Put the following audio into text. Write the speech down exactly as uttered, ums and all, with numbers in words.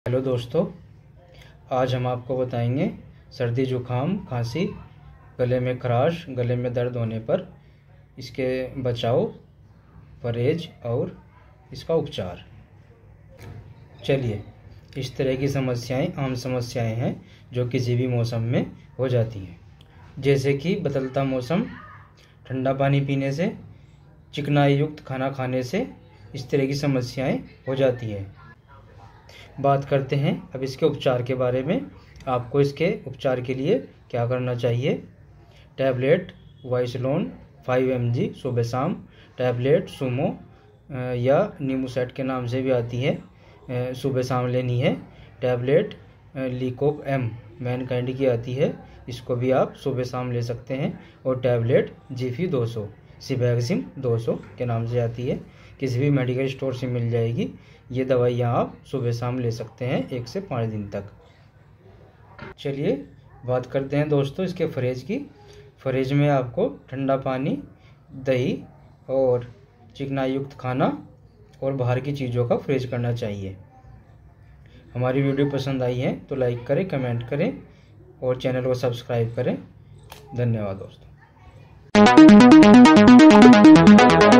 Hello दोस्तों, आज हम आपको बताएंगे सर्दी जुखाम खांसी, गले में खराश, गले में दर्द होने पर इसके बचाव, परहेज और इसका उपचार। चलिए, इस तरह की समस्याएं आम समस्याएं हैं जो किसी भी मौसम में हो जाती हैं, जैसे कि बदलता मौसम, ठंडा पानी पीने से, चिकनाई युक्त खाना खाने से इस तरह की समस्याएं हो जाती हैं। बात करते हैं अब इसके उपचार के बारे में। आपको इसके उपचार के लिए क्या करना चाहिए। Tablet Wysolone five M G सुबह शाम, टैबलेट सुमो या नीमूसेट के नाम से भी आती है, सुबह शाम लेनी है। टैबलेट लीकोप एम मैनकाइंड की आती है, इसको भी आप सुबह शाम ले सकते हैं। और टैबलेट जीफी दो सौ सिबैक्सिम दो सौ के नाम से आती है, किसी भी मेडिकल स्टोर से मिल जाएगी। ये दवाइयाँ आप सुबह शाम ले सकते हैं एक से पाँच दिन तक। चलिए बात करते हैं दोस्तों इसके फ्रेज की। फ्रेज में आपको ठंडा पानी, दही और चिकनाई युक्त खाना और बाहर की चीज़ों का फ्रेज करना चाहिए। हमारी वीडियो पसंद आई है तो लाइक करें, कमेंट करें और चैनल को सब्सक्राइब करें। धन्यवाद दोस्तों।